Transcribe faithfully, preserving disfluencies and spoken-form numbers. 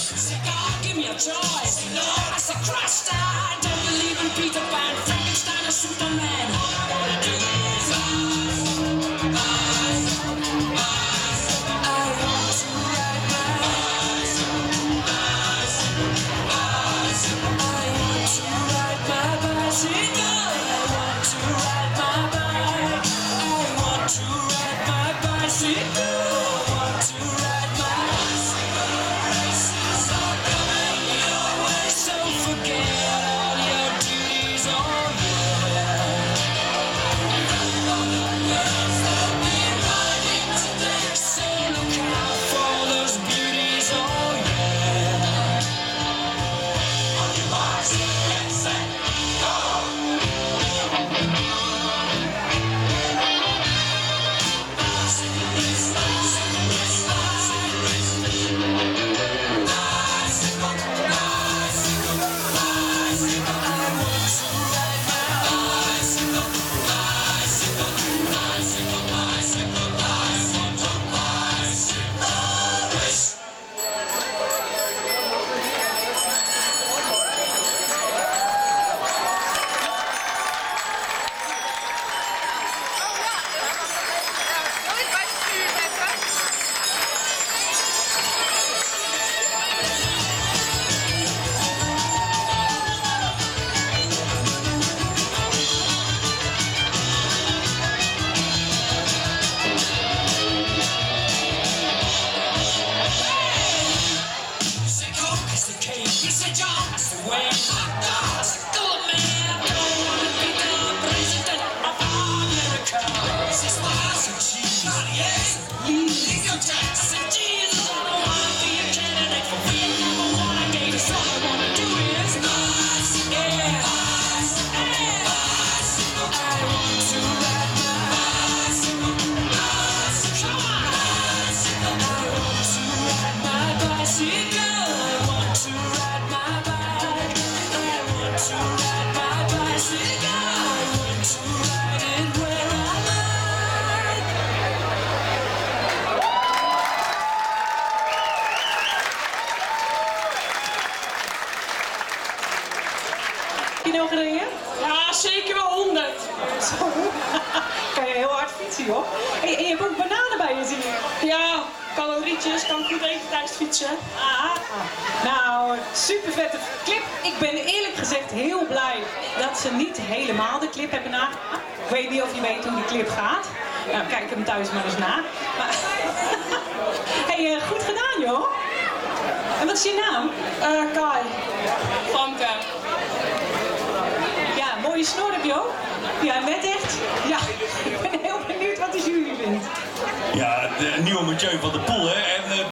Say, God, give me a choice. I said, Christ, I don't believe in Peter Pan, Frankenstein, or Superman. All I wanna do is rise, rise, rise. I want to ride my rise, rise, rise. I want to ride my bicycle. I want to ride my bike. I want to ride my bicycle. I want to ride my bicycle. Races are coming your way, so forget all your duties. Oh yeah. All the girls that be riding today, so look out for those beauties. Oh yeah. On your marks, get set, go. Bicycle race, bicycle race, bicycle race. Bicycle, bicycle, bicycle. I want to ride my bicycle, bicycle, bicycle, bicycle. I want a bicycle race. Say Coke is the king, he said John is the way. Hot dogs, go man, don't wanna be the president of America. Say smiles and cheese, yes, leave your tax. Say Jesus, I don't wanna be a candidate for being number one again. So all I wanna do is rise, yeah, rise, yeah, bicycle. I want to ride my bicycle, bicycle, bicycle. I want to ride my bicycle. I want to ride my bike. I want to ride my bicycle. I want to ride it where I like. Heb je nou gereden? Ja, zeker wel honderd. Zo. Kan je heel hard fietsen, joh. Hey, en je hebt ook bananen bij je, zie ik. Ja, calorietjes, kan goed eten tijdens fietsen. Ah, nou, super vette clip. Ik ben eerlijk gezegd heel blij dat ze niet helemaal de clip hebben nagemaakt. Ik weet niet of je weet hoe die clip gaat. Nou, kijk hem thuis maar eens na. Maar hey, eh, goed gedaan, joh. En wat is je naam? Eh, Kai. Vanke. Ja, mooie snor heb je ook. Ja, net echt. Ja, ik ben heel benieuwd wat de jury vindt. Ja, de nieuwe Mathieu van der Poel, hè. En, uh,